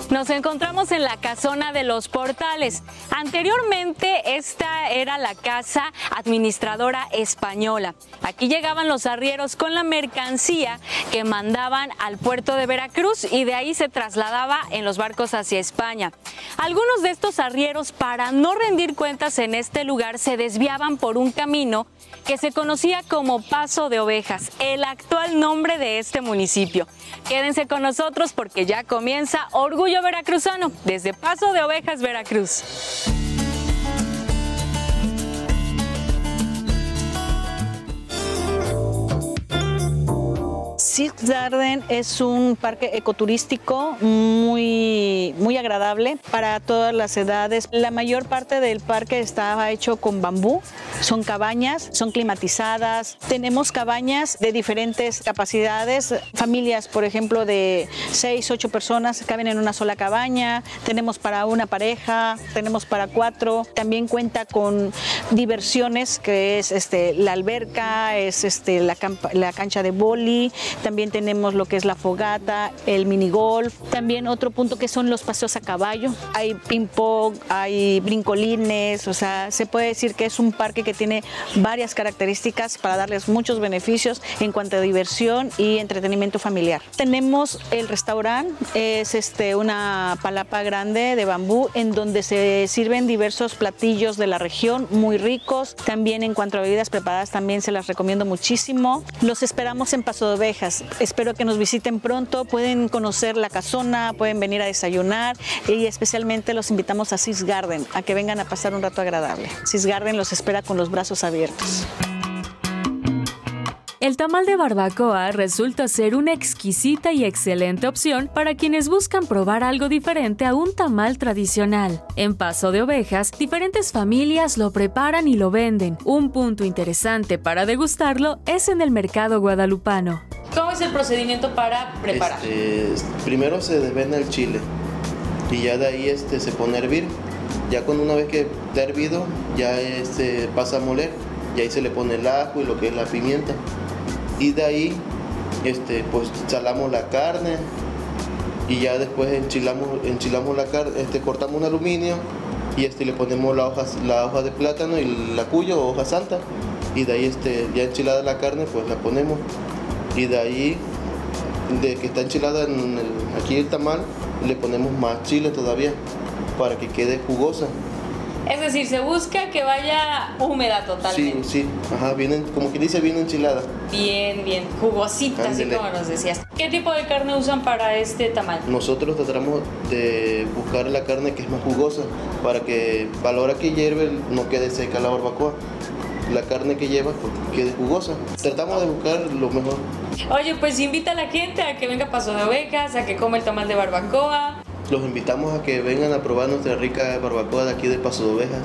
Nos encontramos en la casona de los Portales. Anteriormente esta era la casa administradora española. Aquí llegaban los arrieros con la mercancía que mandaban al puerto de Veracruz y de ahí se trasladaba en los barcos hacia España. Algunos de estos arrieros, para no rendir cuentas en este lugar, se desviaban por un camino que se conocía como Paso de Ovejas, el actual nombre de este municipio. Quédense con nosotros porque ya comienza Orgullo Veracruzano desde Paso de Ovejas, Veracruz. Six Garden es un parque ecoturístico muy agradable para todas las edades. La mayor parte del parque estaba hecho con bambú, son cabañas, son climatizadas. Tenemos cabañas de diferentes capacidades, familias, por ejemplo, de 6, 8 personas caben en una sola cabaña. Tenemos para una pareja, tenemos para 4. También cuenta con diversiones, que es la alberca, es la cancha de vóley. También tenemos lo que es la fogata, el minigolf. También otro punto que son los paseos a caballo. Hay ping-pong, hay brincolines, o sea, se puede decir que es un parque que tiene varias características para darles muchos beneficios en cuanto a diversión y entretenimiento familiar. Tenemos el restaurante, es una palapa grande de bambú en donde se sirven diversos platillos de la región muy ricos. También en cuanto a bebidas preparadas también se las recomiendo muchísimo. Los esperamos en Paso de Ovejas. Espero que nos visiten pronto, pueden conocer la casona, pueden venir a desayunar y especialmente los invitamos a Six Garden, a que vengan a pasar un rato agradable. Six Garden los espera con los brazos abiertos. El tamal de barbacoa resulta ser una exquisita y excelente opción para quienes buscan probar algo diferente a un tamal tradicional. En Paso de Ovejas, diferentes familias lo preparan y lo venden. Un punto interesante para degustarlo es en el mercado guadalupano. ¿Cómo es el procedimiento para preparar? Primero se desvena el chile y ya de ahí se pone a hervir. Ya cuando una vez que está hervido, ya pasa a moler y ahí se le pone el ajo y lo que es la pimienta. Y de ahí pues salamos la carne y ya después enchilamos la carne, cortamos un aluminio y le ponemos la hoja de plátano y la cuyo o hoja santa, y de ahí ya enchilada la carne pues la ponemos, y de ahí de que está enchilada aquí el tamal le ponemos más chile todavía para que quede jugosa. Es decir, se busca que vaya húmeda totalmente. Sí, ajá, como que dice, bien enchilada. Bien, jugosita, así como nos decías. ¿Qué tipo de carne usan para este tamal? Nosotros tratamos de buscar la carne que es más jugosa, para que a la hora que hierve no quede seca la barbacoa. La carne que lleva pues, quede jugosa. Tratamos de buscar lo mejor. Oye, pues invita a la gente a que venga a Paso de Ovejas, a que coma el tamal de barbacoa. Los invitamos a que vengan a probar nuestra rica barbacoa de aquí de Paso de Ovejas.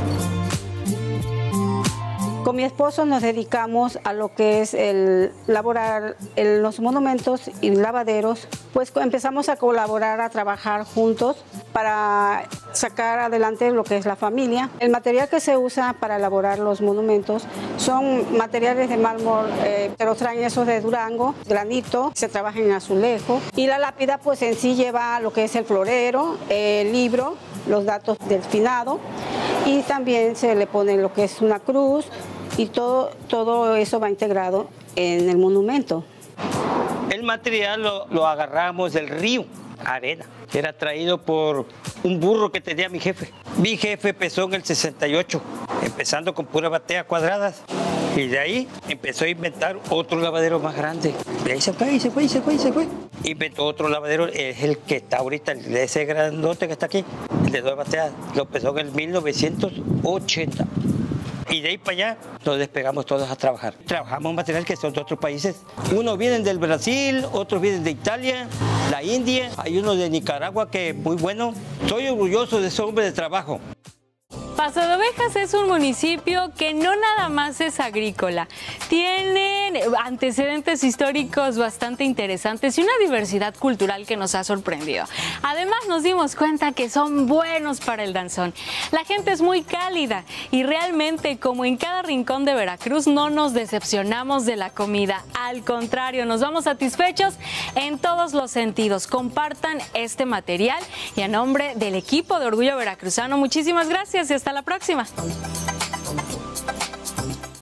Con mi esposo nos dedicamos a lo que es el elaborar los monumentos y lavaderos. Pues empezamos a colaborar, a trabajar juntos para sacar adelante lo que es la familia. El material que se usa para elaborar los monumentos son materiales de mármol, se los traen esos de Durango, granito, se trabaja en azulejo. Y la lápida pues en sí lleva lo que es el florero, el libro, los datos del finado, y también se le pone lo que es una cruz, y todo eso va integrado en el monumento. El material lo agarramos del río, arena. Era traído por un burro que tenía mi jefe. Mi jefe empezó en el 68, empezando con puras bateas cuadradas. Y de ahí empezó a inventar otro lavadero más grande. Y ahí se fue. Inventó otro lavadero, es el que está ahorita, ese grandote que está aquí, el de 2 bateas. Lo empezó en el 1980. Y de ahí para allá nos despegamos todos a trabajar. Trabajamos material que son de otros países. Unos vienen del Brasil, otros vienen de Italia, la India. Hay uno de Nicaragua que es muy bueno. Soy orgulloso de ese hombre de trabajo. Paso de Ovejas es un municipio que no nada más es agrícola, tienen antecedentes históricos bastante interesantes y una diversidad cultural que nos ha sorprendido. Además nos dimos cuenta que son buenos para el danzón. La gente es muy cálida y realmente, como en cada rincón de Veracruz, no nos decepcionamos de la comida. Al contrario, nos vamos satisfechos en todos los sentidos. Compartan este material y a nombre del equipo de Orgullo Veracruzano, muchísimas gracias y hasta la próxima.